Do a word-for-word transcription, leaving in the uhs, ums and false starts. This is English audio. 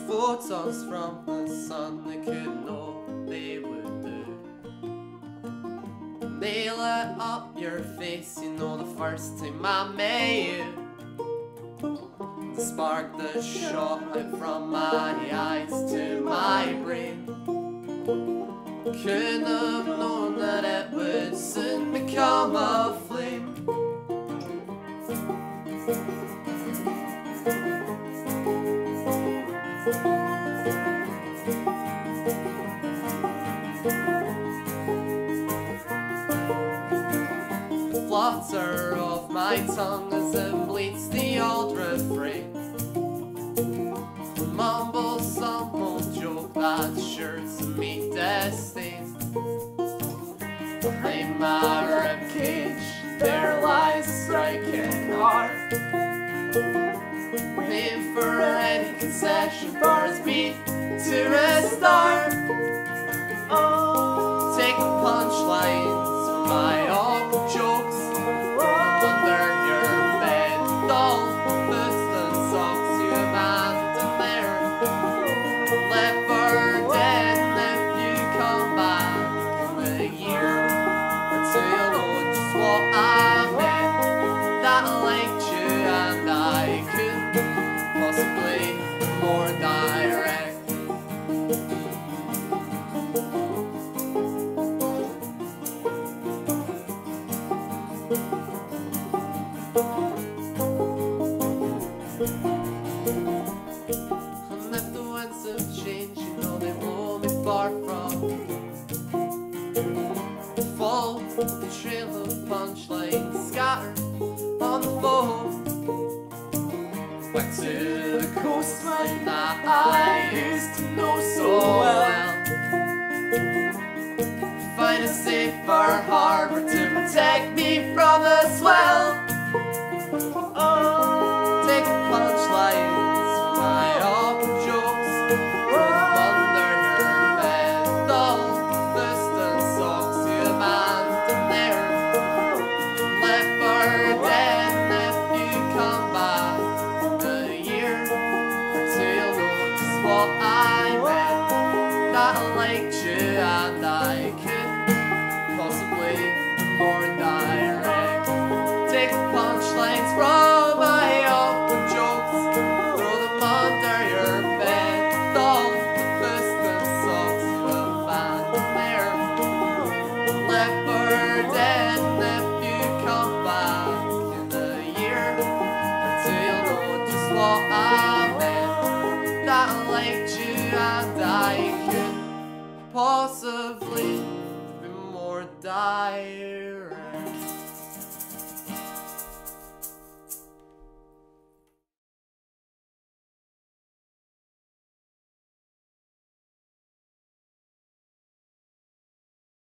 photons from the sun, they couldn't know they would do. They lit up your face, you know, the first time I met you. The spark that shot out from my eyes to my brain. Couldn't have known that it would soon become a flame. The flutter of my tongue as it bleats the old refrain. Mumble some old joke that's sure to meet disdain. Behind my ribcage there lies a striking heart, waiting for any concession for his beat to restart. Oh, take the punchlines from my awkward jokes under your bed. Dull boots and socks you abandoned there, left for dead. And if you come back in a year or two, you'll know just what I meant. That I liked you and I couldn't possibly be more direct. And if the winds of change, you know they blow me far from fall, the trail of punchlines scattered on the foam. Back to the coastline that I used to know so well. Find a safer harbor to protect me from the swell. Oh, take the punchlines from my awkward jokes, throw them under your bed. Dull boots and socks you abandoned there, left for dead. And if you come back in a year or two, you'll know just what I meant. That I liked you and I couldn't possibly be more direct. Take the punchlines from my awkward jokes, throw them under your bed. Dull boots and socks you abandoned there, left for dead. And if you come back in a year or two, you'll know just what I meant. That I liked you and I could possibly be more direct.